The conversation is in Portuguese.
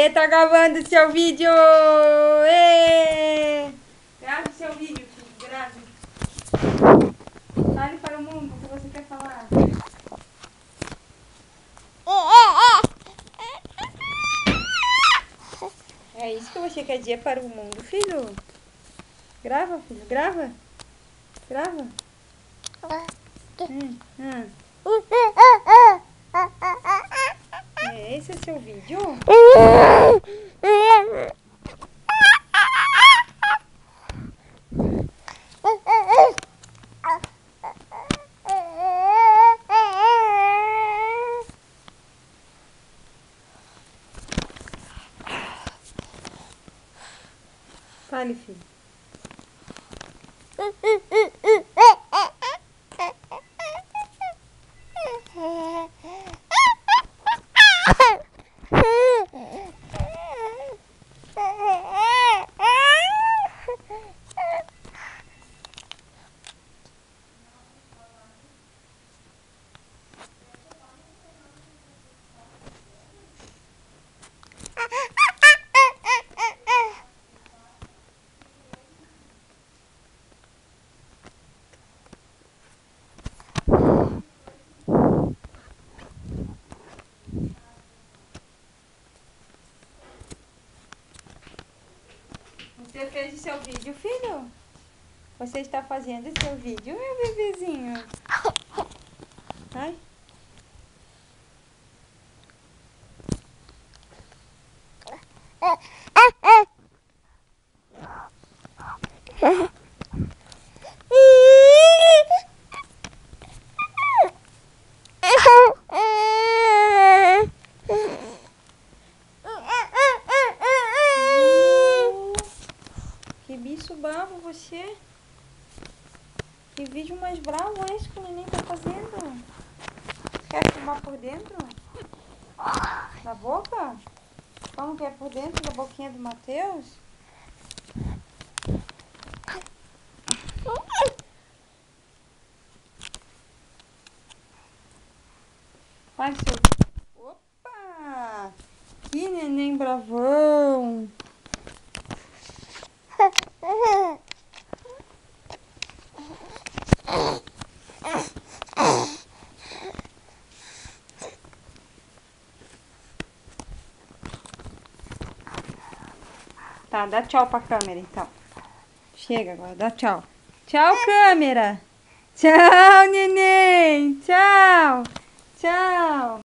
Tá gravando seu vídeo! Ê! Grave seu vídeo, filho, grave. Fale para o mundo o que você quer falar. É isso que você quer dizer para o mundo, filho? Grava, filho, grava. Grava. Hum. Esse é seu vídeo? Fale, filho. Você fez o seu vídeo, filho? Você está fazendo o seu vídeo, meu bebezinho? Ai. Que bicho bravo você. Que vídeo mais bravo é esse que o neném tá fazendo? Quer filmar por dentro? Da boca? Como que é por dentro da boquinha do Matheus? Faz seu... Opa! Que neném bravão! Tá, dá tchau pra câmera então. Chega agora, dá tchau. Tchau, câmera! Tchau, neném! Tchau! Tchau!